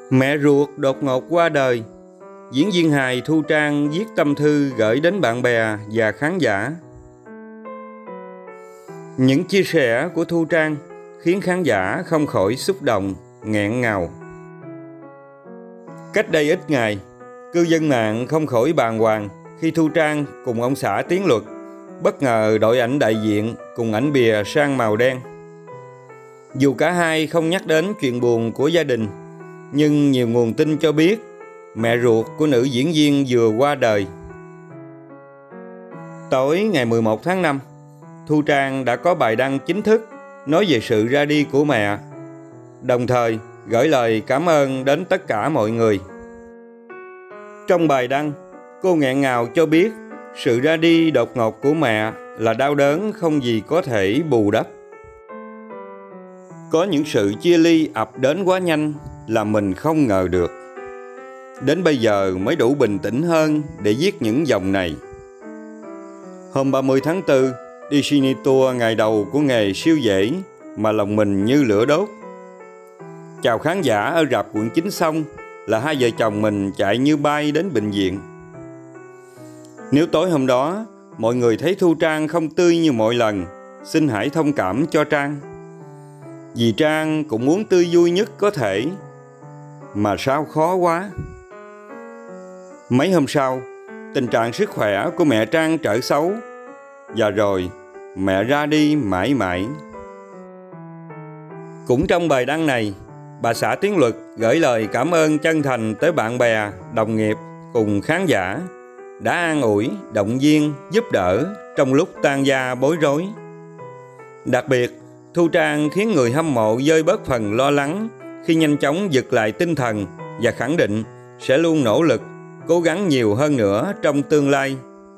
Mẹ ruột đột ngột qua đời. Diễn viên hài Thu Trang viết tâm thư gửi đến bạn bè và khán giả. Những chia sẻ của Thu Trang khiến khán giả không khỏi xúc động, nghẹn ngào. Cách đây ít ngày, cư dân mạng không khỏi bàng hoàng khi Thu Trang cùng ông xã Tiến Luật bất ngờ đội ảnh đại diện cùng ảnh bìa sang màu đen. Dù cả hai không nhắc đến chuyện buồn của gia đình, nhưng nhiều nguồn tin cho biết mẹ ruột của nữ diễn viên vừa qua đời. Tối ngày 11 tháng 5, Thu Trang đã có bài đăng chính thức nói về sự ra đi của mẹ, đồng thời gửi lời cảm ơn đến tất cả mọi người. Trong bài đăng, cô nghẹn ngào cho biết sự ra đi đột ngột của mẹ là đau đớn không gì có thể bù đắp. Có những sự chia ly ập đến quá nhanh là mình không ngờ được. Đến bây giờ mới đủ bình tĩnh hơn để viết những dòng này. Hôm 30 tháng 4, đi Sydney Tour ngày đầu của nghề siêu dễ mà lòng mình như lửa đốt. Chào khán giả ở rạp Quận 9 xong là hai vợ chồng mình chạy như bay đến bệnh viện. Nếu tối hôm đó mọi người thấy Thu Trang không tươi như mọi lần, xin hãy thông cảm cho Trang. Vì Trang cũng muốn tươi vui nhất có thể, mà sao khó quá. Mấy hôm sau, tình trạng sức khỏe của mẹ Trang trở xấu, và rồi mẹ ra đi mãi mãi. Cũng trong bài đăng này, bà xã Tiến Luật gửi lời cảm ơn chân thành tới bạn bè, đồng nghiệp cùng khán giả đã an ủi, động viên, giúp đỡ trong lúc tan gia bối rối. Đặc biệt, Thu Trang khiến người hâm mộ vơi bớt phần lo lắng khi nhanh chóng giật lại tinh thần và khẳng định sẽ luôn nỗ lực, cố gắng nhiều hơn nữa trong tương lai.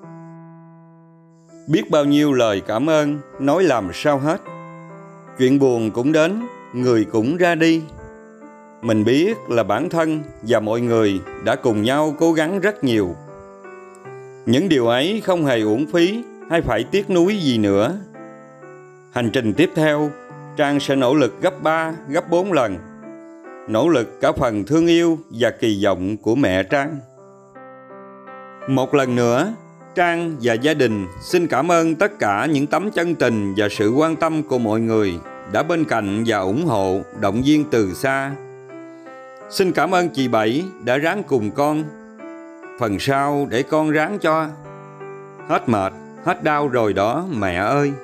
Biết bao nhiêu lời cảm ơn nói làm sao hết. Chuyện buồn cũng đến, người cũng ra đi. Mình biết là bản thân và mọi người đã cùng nhau cố gắng rất nhiều. Những điều ấy không hề uổng phí hay phải tiếc nuối gì nữa. Hành trình tiếp theo, Trang sẽ nỗ lực gấp 3, gấp 4 lần. Nỗ lực cả phần thương yêu và kỳ vọng của mẹ Trang. Một lần nữa, Trang và gia đình xin cảm ơn tất cả những tấm chân tình và sự quan tâm của mọi người đã bên cạnh và ủng hộ, động viên từ xa. Xin cảm ơn chị Bảy đã ráng cùng con. Phần sau để con ráng cho. Hết mệt, hết đau rồi đó mẹ ơi.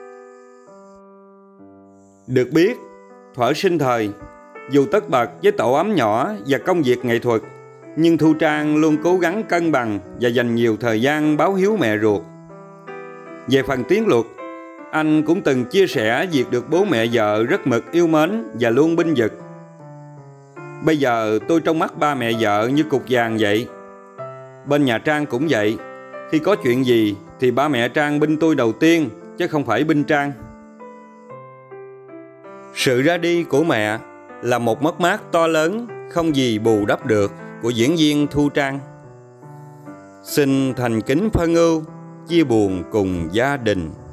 Được biết, thuở sinh thời, dù tất bật với tổ ấm nhỏ và công việc nghệ thuật, nhưng Thu Trang luôn cố gắng cân bằng và dành nhiều thời gian báo hiếu mẹ ruột. Về phần Tiến Luật, anh cũng từng chia sẻ việc được bố mẹ vợ rất mực yêu mến và luôn bênh vực. Bây giờ tôi trong mắt ba mẹ vợ như cục vàng vậy. Bên nhà Trang cũng vậy. Khi có chuyện gì thì ba mẹ Trang bênh tôi đầu tiên, chứ không phải bênh Trang. Sự ra đi của mẹ là một mất mát to lớn không gì bù đắp được của diễn viên Thu Trang. Xin thành kính phân ưu, chia buồn cùng gia đình.